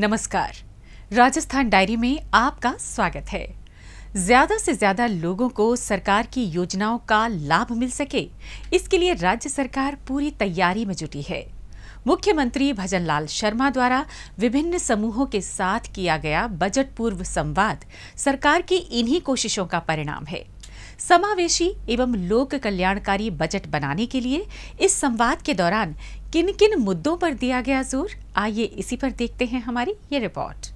नमस्कार। राजस्थान डायरी में आपका स्वागत है। ज्यादा से ज्यादा लोगों को सरकार की योजनाओं का लाभ मिल सके, इसके लिए राज्य सरकार पूरी तैयारी में जुटी है। मुख्यमंत्री भजनलाल शर्मा द्वारा विभिन्न समूहों के साथ किया गया बजट पूर्व संवाद सरकार की इन्हीं कोशिशों का परिणाम है। समावेशी एवं लोक कल्याणकारी बजट बनाने के लिए इस संवाद के दौरान किन किन मुद्दों पर दिया गया जोर, आइए इसी पर देखते हैं हमारी ये रिपोर्ट।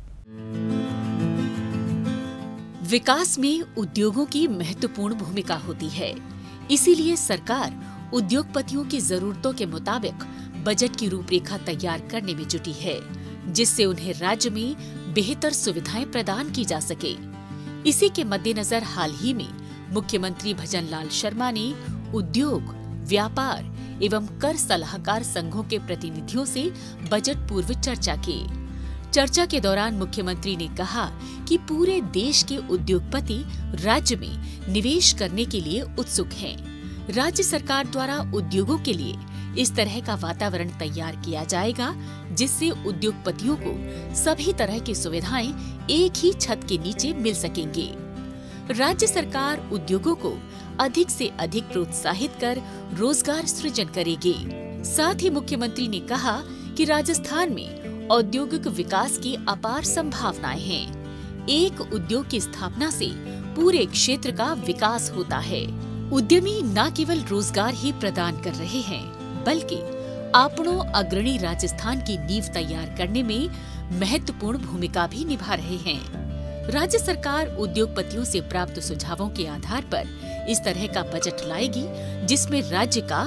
विकास में उद्योगों की महत्वपूर्ण भूमिका होती है, इसीलिए सरकार उद्योगपतियों की जरूरतों के मुताबिक बजट की रूपरेखा तैयार करने में जुटी है, जिससे उन्हें राज्य में बेहतर सुविधाएं प्रदान की जा सके। इसी के मद्देनजर हाल ही में मुख्यमंत्री भजनलाल शर्मा ने उद्योग, व्यापार एवं कर सलाहकार संघों के प्रतिनिधियों से बजट पूर्व चर्चा की। चर्चा के दौरान मुख्यमंत्री ने कहा कि पूरे देश के उद्योगपति राज्य में निवेश करने के लिए उत्सुक हैं। राज्य सरकार द्वारा उद्योगों के लिए इस तरह का वातावरण तैयार किया जाएगा, जिससे उद्योगपतियों को सभी तरह की सुविधाएं एक ही छत के नीचे मिल सकेंगी। राज्य सरकार उद्योगों को अधिक से अधिक प्रोत्साहित कर रोजगार सृजन करेगी। साथ ही मुख्यमंत्री ने कहा कि राजस्थान में औद्योगिक विकास की अपार संभावनाएं हैं। एक उद्योग की स्थापना से पूरे क्षेत्र का विकास होता है। उद्यमी न केवल रोजगार ही प्रदान कर रहे हैं, बल्कि आपनों अग्रणी राजस्थान की नींव तैयार करने में महत्वपूर्ण भूमिका भी निभा रहे हैं। राज्य सरकार उद्योगपतियों से प्राप्त सुझावों के आधार पर इस तरह का बजट लाएगी, जिसमें राज्य का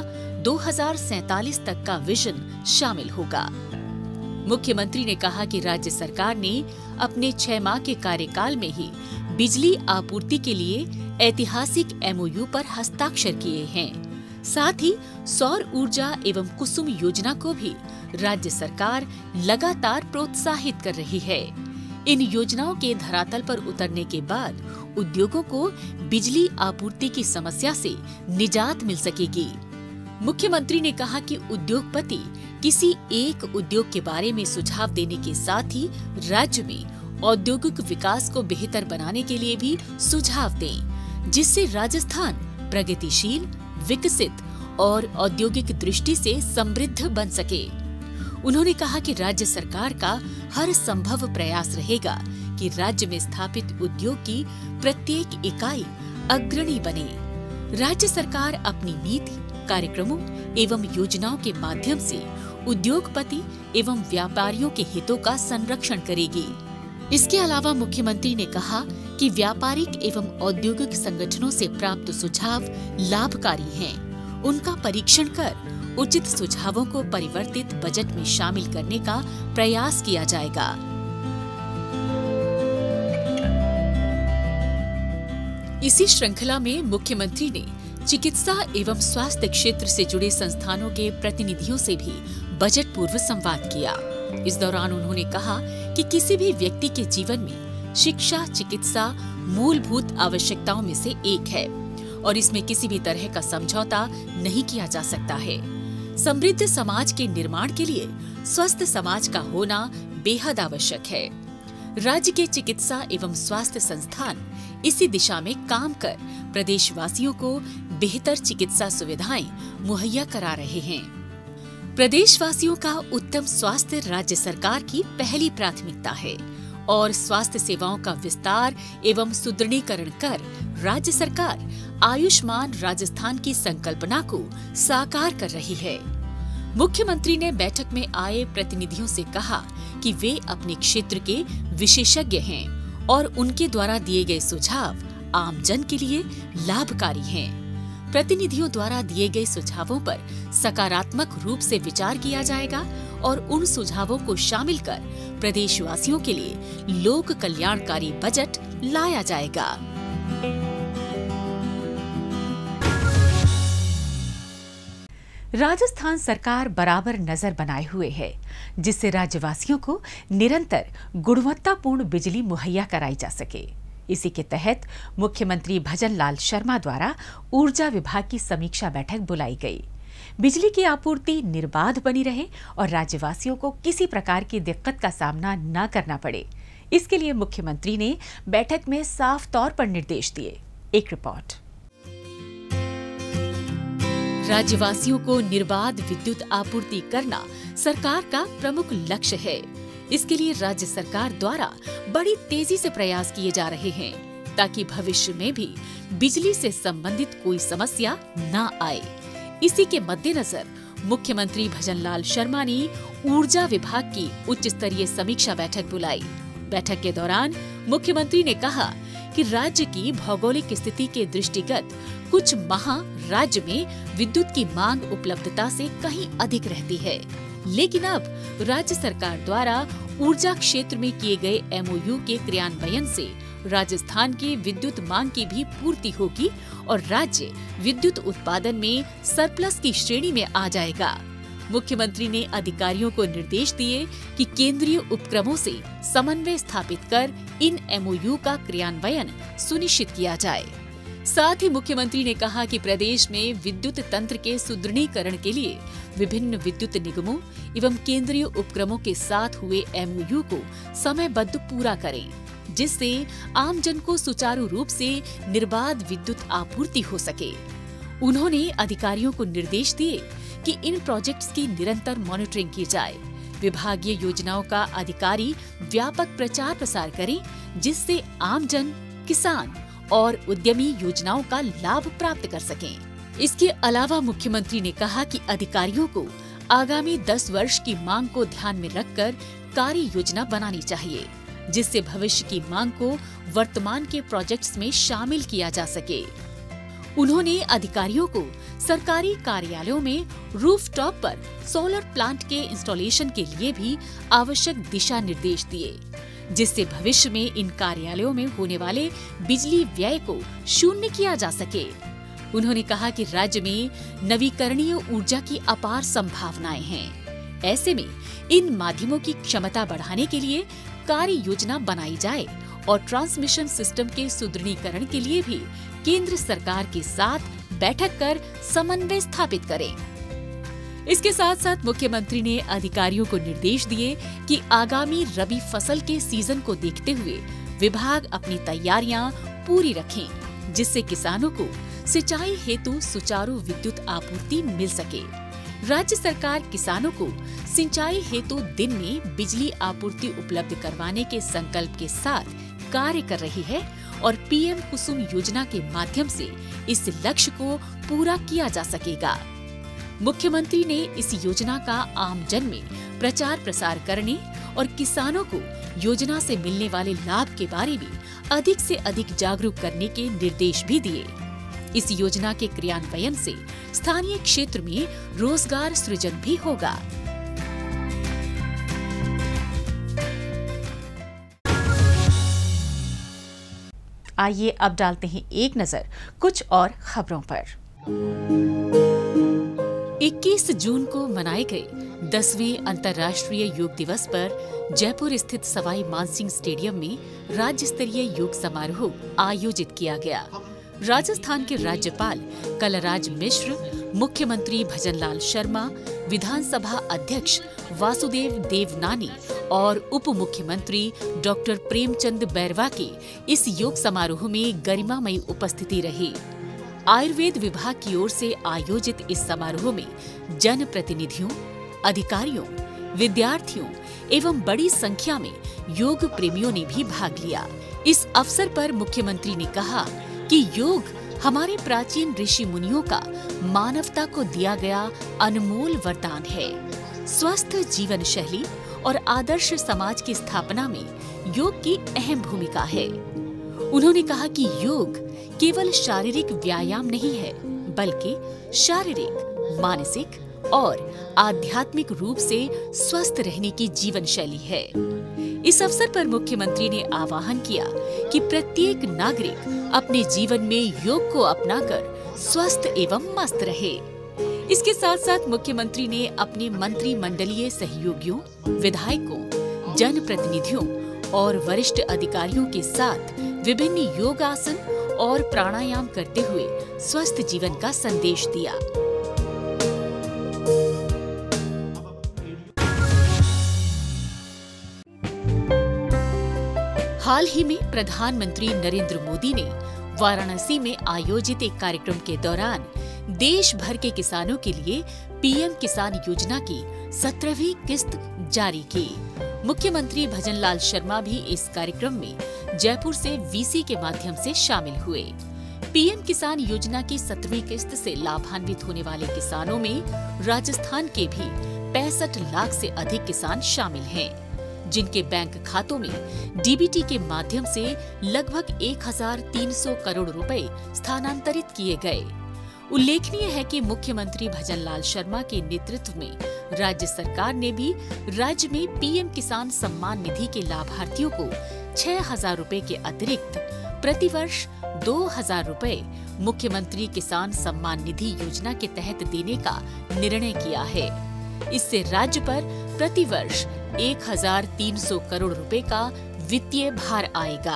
2047 तक का विजन शामिल होगा। मुख्यमंत्री ने कहा कि राज्य सरकार ने अपने 6 माह के कार्यकाल में ही बिजली आपूर्ति के लिए ऐतिहासिक MOU पर हस्ताक्षर किए हैं। साथ ही सौर ऊर्जा एवं कुसुम योजना को भी राज्य सरकार लगातार प्रोत्साहित कर रही है। इन योजनाओं के धरातल पर उतरने के बाद उद्योगों को बिजली आपूर्ति की समस्या से निजात मिल सकेगी। मुख्यमंत्री ने कहा कि उद्योगपति किसी एक उद्योग के बारे में सुझाव देने के साथ ही राज्य में औद्योगिक विकास को बेहतर बनाने के लिए भी सुझाव दें, जिससे राजस्थान प्रगतिशील, विकसित और औद्योगिक दृष्टि से समृद्ध बन सके। उन्होंने कहा कि राज्य सरकार का हर संभव प्रयास रहेगा कि राज्य में स्थापित उद्योग की प्रत्येक इकाई अग्रणी बने। राज्य सरकार अपनी नीति, कार्यक्रमों एवं योजनाओं के माध्यम से उद्योगपति एवं व्यापारियों के हितों का संरक्षण करेगी। इसके अलावा मुख्यमंत्री ने कहा कि व्यापारिक एवं औद्योगिक संगठनों से प्राप्त सुझाव लाभकारी हैं। उनका परीक्षण कर उचित सुझावों को परिवर्तित बजट में शामिल करने का प्रयास किया जाएगा। इसी श्रृंखला में मुख्यमंत्री ने चिकित्सा एवं स्वास्थ्य क्षेत्र से जुड़े संस्थानों के प्रतिनिधियों से भी बजट पूर्व संवाद किया। इस दौरान उन्होंने कहा कि किसी भी व्यक्ति के जीवन में शिक्षा, चिकित्सा मूलभूत आवश्यकताओं में से एक है और इसमें किसी भी तरह का समझौता नहीं किया जा सकता है। समृद्ध समाज के निर्माण के लिए स्वस्थ समाज का होना बेहद आवश्यक है। राज्य के चिकित्सा एवं स्वास्थ्य संस्थान इसी दिशा में काम कर प्रदेशवासियों को बेहतर चिकित्सा सुविधाएं मुहैया करा रहे हैं। प्रदेशवासियों का उत्तम स्वास्थ्य राज्य सरकार की पहली प्राथमिकता है और स्वास्थ्य सेवाओं का विस्तार एवं सुदृढ़ीकरण कर राज्य सरकार आयुष्मान राजस्थान की संकल्पना को साकार कर रही है। मुख्यमंत्री ने बैठक में आए प्रतिनिधियों से कहा कि वे अपने क्षेत्र के विशेषज्ञ हैं और उनके द्वारा दिए गए सुझाव आमजन के लिए लाभकारी हैं। प्रतिनिधियों द्वारा दिए गए सुझावों पर सकारात्मक रूप से विचार किया जाएगा और उन सुझावों को शामिल कर प्रदेशवासियों के लिए लोक कल्याणकारी बजट लाया जाएगा। राजस्थान सरकार बराबर नजर बनाए हुए है, जिससे राज्यवासियों को निरंतर गुणवत्तापूर्ण बिजली मुहैया कराई जा सके। इसी के तहत मुख्यमंत्री भजनलाल शर्मा द्वारा ऊर्जा विभाग की समीक्षा बैठक बुलाई गई। बिजली की आपूर्ति निर्बाध बनी रहे और राज्यवासियों को किसी प्रकार की दिक्कत का सामना न करना पड़े। इसके लिए मुख्यमंत्री ने बैठक में साफ तौर पर निर्देश दिए। एक रिपोर्ट। राज्यवासियों को निर्बाध विद्युत आपूर्ति करना सरकार का प्रमुख लक्ष्य है। इसके लिए राज्य सरकार द्वारा बड़ी तेजी से प्रयास किए जा रहे हैं ताकि भविष्य में भी बिजली से संबंधित कोई समस्या न आए। इसी के मद्देनजर मुख्यमंत्री भजनलाल शर्मा ने ऊर्जा विभाग की उच्च स्तरीय समीक्षा बैठक बुलाई। बैठक के दौरान मुख्यमंत्री ने कहा कि राज्य की भौगोलिक स्थिति के दृष्टिगत कुछ माह राज्य में विद्युत की मांग उपलब्धता से कहीं अधिक रहती है, लेकिन अब राज्य सरकार द्वारा ऊर्जा क्षेत्र में किए गए MOU के क्रियान्वयन से राजस्थान की विद्युत मांग की भी पूर्ति होगी और राज्य विद्युत उत्पादन में सरप्लस की श्रेणी में आ जाएगा। मुख्यमंत्री ने अधिकारियों को निर्देश दिए कि केंद्रीय उपक्रमों से समन्वय स्थापित कर इन MOU का क्रियान्वयन सुनिश्चित किया जाए। साथ ही मुख्यमंत्री ने कहा कि प्रदेश में विद्युत तंत्र के सुदृढ़ीकरण के लिए विभिन्न विद्युत निगमों एवं केंद्रीय उपक्रमों के साथ हुए MOU को समयबद्ध पूरा करें, जिससे आमजन को सुचारू रूप से निर्बाध विद्युत आपूर्ति हो सके। उन्होंने अधिकारियों को निर्देश दिए कि इन प्रोजेक्ट्स की निरंतर मॉनिटरिंग की जाए। विभागीय योजनाओं का अधिकारी व्यापक प्रचार प्रसार करें, जिससे आमजन, किसान और उद्यमी योजनाओं का लाभ प्राप्त कर सकें। इसके अलावा मुख्यमंत्री ने कहा कि अधिकारियों को आगामी 10 वर्ष की मांग को ध्यान में रखकर कार्य योजना बनानी चाहिए, जिससे भविष्य की मांग को वर्तमान के प्रोजेक्ट्स में शामिल किया जा सके। उन्होंने अधिकारियों को सरकारी कार्यालयों में रूफटॉप पर सोलर प्लांट के इंस्टॉलेशन के लिए भी आवश्यक दिशा निर्देश दिए, जिससे भविष्य में इन कार्यालयों में होने वाले बिजली व्यय को शून्य किया जा सके। उन्होंने कहा कि राज्य में नवीकरणीय ऊर्जा की अपार संभावनाएं हैं। ऐसे में इन माध्यमों की क्षमता बढ़ाने के लिए कार्य योजना बनाई जाए और ट्रांसमिशन सिस्टम के सुदृढ़ीकरण के लिए भी केंद्र सरकार के साथ बैठक कर समन्वय स्थापित करें। इसके साथ साथ मुख्यमंत्री ने अधिकारियों को निर्देश दिए कि आगामी रबी फसल के सीजन को देखते हुए विभाग अपनी तैयारियां पूरी रखें, जिससे किसानों को सिंचाई हेतु सुचारू विद्युत आपूर्ति मिल सके। राज्य सरकार किसानों को सिंचाई हेतु दिन में बिजली आपूर्ति उपलब्ध करवाने के संकल्प के साथ कार्य कर रही है और PM कुसुम योजना के माध्यम से इस लक्ष्य को पूरा किया जा सकेगा। मुख्यमंत्री ने इस योजना का आम जन में प्रचार प्रसार करने और किसानों को योजना से मिलने वाले लाभ के बारे में अधिक से अधिक जागरूक करने के निर्देश भी दिए। इस योजना के क्रियान्वयन से स्थानीय क्षेत्र में रोजगार सृजन भी होगा। आइए अब डालते हैं एक नजर कुछ और खबरों पर। 21 जून को मनाए गए 10वें अंतर्राष्ट्रीय योग दिवस पर जयपुर स्थित सवाई मानसिंह स्टेडियम में राज्य स्तरीय योग समारोह आयोजित किया गया। राजस्थान के राज्यपाल कलराज मिश्र, मुख्यमंत्री भजनलाल शर्मा, विधानसभा अध्यक्ष वासुदेव देवनानी और उप मुख्यमंत्री डॉक्टर प्रेमचंद बैरवा की इस योग समारोह में गरिमामयी उपस्थिति रही। आयुर्वेद विभाग की ओर से आयोजित इस समारोह में जन प्रतिनिधियों, अधिकारियों, विद्यार्थियों एवं बड़ी संख्या में योग प्रेमियों ने भी भाग लिया। इस अवसर पर मुख्यमंत्री ने कहा कि योग हमारे प्राचीन ऋषि मुनियों का मानवता को दिया गया अनमोल वरदान है। स्वस्थ जीवन शैली और आदर्श समाज की स्थापना में योग की अहम भूमिका है। उन्होंने कहा कि योग केवल शारीरिक व्यायाम नहीं है, बल्कि शारीरिक, मानसिक और आध्यात्मिक रूप से स्वस्थ रहने की जीवन शैली है। इस अवसर पर मुख्यमंत्री ने आह्वान किया कि प्रत्येक नागरिक अपने जीवन में योग को अपनाकर स्वस्थ एवं मस्त रहे। इसके साथ साथ मुख्यमंत्री ने अपने मंत्रिमंडलीय सहयोगियों, विधायकों, जनप्रतिनिधियों और वरिष्ठ अधिकारियों के साथ विभिन्न योगासन और प्राणायाम करते हुए स्वस्थ जीवन का संदेश दिया। हाल ही में प्रधानमंत्री नरेंद्र मोदी ने वाराणसी में आयोजित एक कार्यक्रम के दौरान देश भर के किसानों के लिए पीएम किसान योजना की 17वीं किस्त जारी की। मुख्यमंत्री भजनलाल शर्मा भी इस कार्यक्रम में जयपुर से वीसी के माध्यम से शामिल हुए। पीएम किसान योजना की 17वीं किस्त से लाभान्वित होने वाले किसानों में राजस्थान के भी 65 लाख से अधिक किसान शामिल हैं, जिनके बैंक खातों में डीबीटी के माध्यम से लगभग 1300 करोड़ रुपए स्थानांतरित किए गए। उल्लेखनीय है कि मुख्यमंत्री भजनलाल शर्मा के नेतृत्व में राज्य सरकार ने भी राज्य में पीएम किसान सम्मान निधि के लाभार्थियों को 6,000 रुपए के अतिरिक्त प्रतिवर्ष 2,000 रुपए मुख्यमंत्री किसान सम्मान निधि योजना के तहत देने का निर्णय किया है। इससे राज्य पर प्रतिवर्ष 1300 करोड़ रुपए का वित्तीय भार आएगा।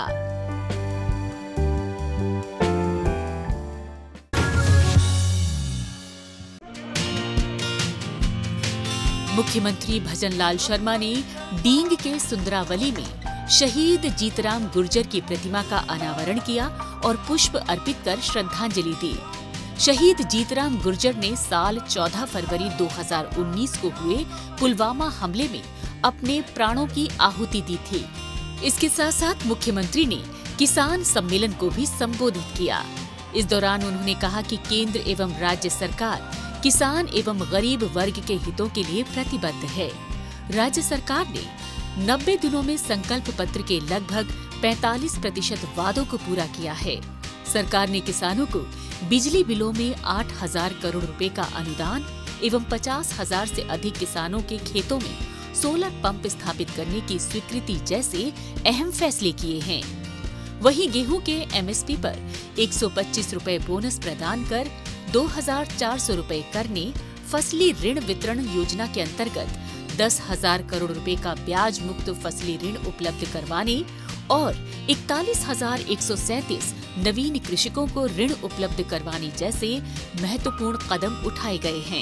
मुख्यमंत्री भजनलाल शर्मा ने डींग के सुंदरावली में शहीद जीतराम गुर्जर की प्रतिमा का अनावरण किया और पुष्प अर्पित कर श्रद्धांजलि दी। शहीद जीतराम गुर्जर ने साल 14 फरवरी 2019 को हुए पुलवामा हमले में अपने प्राणों की आहुति दी थी। इसके साथ साथ मुख्यमंत्री ने किसान सम्मेलन को भी संबोधित किया। इस दौरान उन्होंने कहा कि केंद्र एवं राज्य सरकार किसान एवं गरीब वर्ग के हितों के लिए प्रतिबद्ध है। राज्य सरकार ने 90 दिनों में संकल्प पत्र के लगभग 45% वादों को पूरा किया है। सरकार ने किसानों को बिजली बिलों में 8,000 करोड़ रुपए का अनुदान एवं 50,000 से अधिक किसानों के खेतों में सोलर पंप स्थापित करने की स्वीकृति जैसे अहम फैसले किए हैं। वहीं गेहूं के एमएसपी पर 125 रुपए बोनस प्रदान कर 2,400 रुपए करने, फसली ऋण वितरण योजना के अंतर्गत 10,000 करोड़ रुपए का ब्याज मुक्त फसली ऋण उपलब्ध करवाने और 41,137 नवीन कृषकों को ऋण उपलब्ध करवाने जैसे महत्वपूर्ण कदम उठाए गए हैं।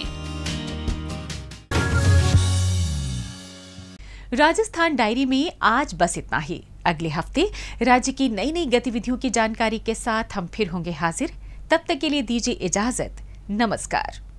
राजस्थान डायरी में आज बस इतना ही। अगले हफ्ते राज्य की नई नई गतिविधियों की जानकारी के साथ हम फिर होंगे हाजिर। तब तक के लिए दीजिए इजाजत। नमस्कार।